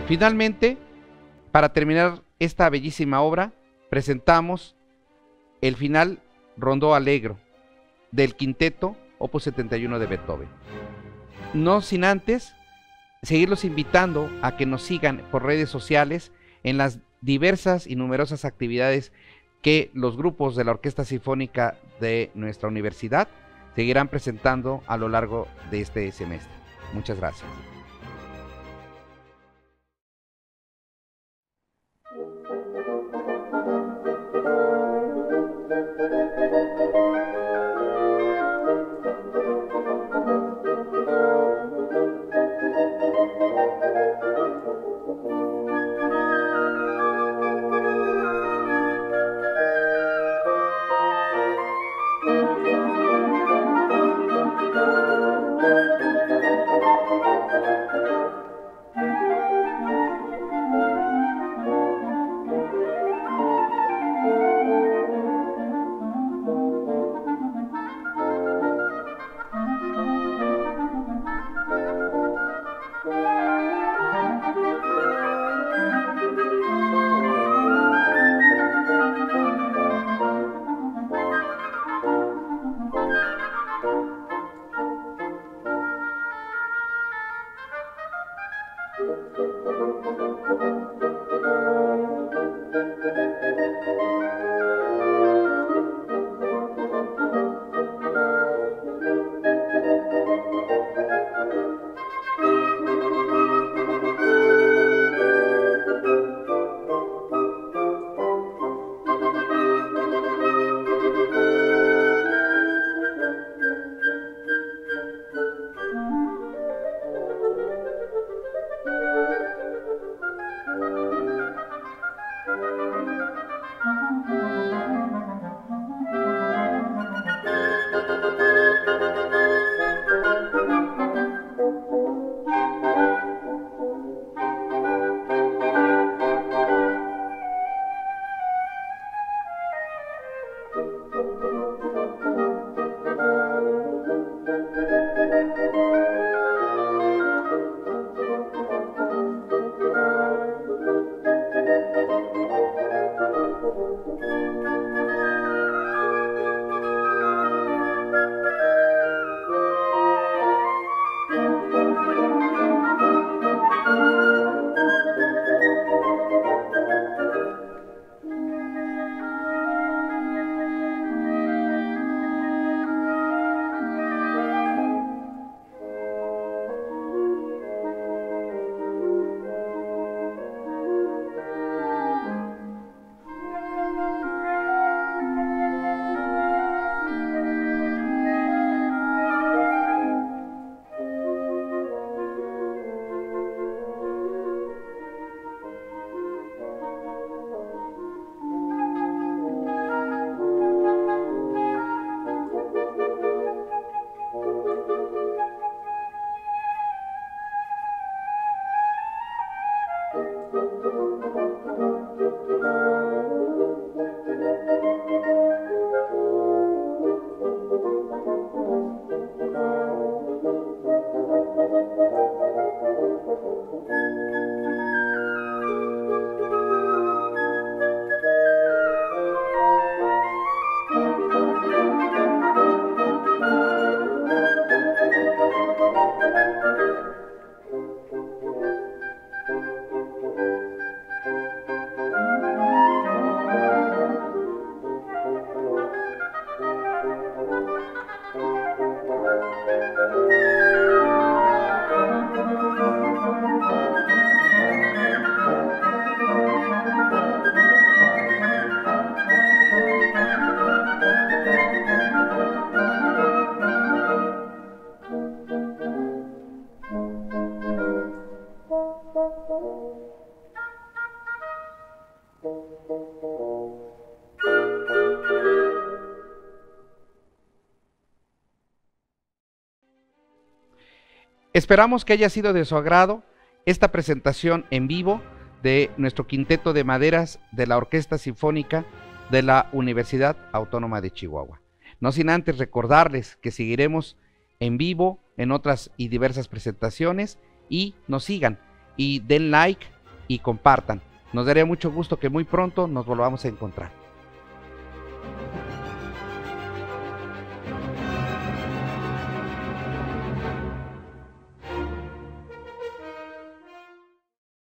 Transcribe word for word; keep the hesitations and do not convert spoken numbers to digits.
Finalmente, para terminar esta bellísima obra, presentamos el final Rondó Allegro del quinteto opus setenta y uno de Beethoven. No sin antes seguirlos invitando a que nos sigan por redes sociales en las diversas y numerosas actividades que los grupos de la Orquesta Sinfónica de nuestra universidad seguirán presentando a lo largo de este semestre. Muchas gracias. Esperamos que haya sido de su agrado esta presentación en vivo de nuestro quinteto de maderas de la Orquesta Sinfónica de la Universidad Autónoma de Chihuahua. No sin antes recordarles que seguiremos en vivo en otras y diversas presentaciones, y nos sigan y den like y compartan. Nos daría mucho gusto que muy pronto nos volvamos a encontrar.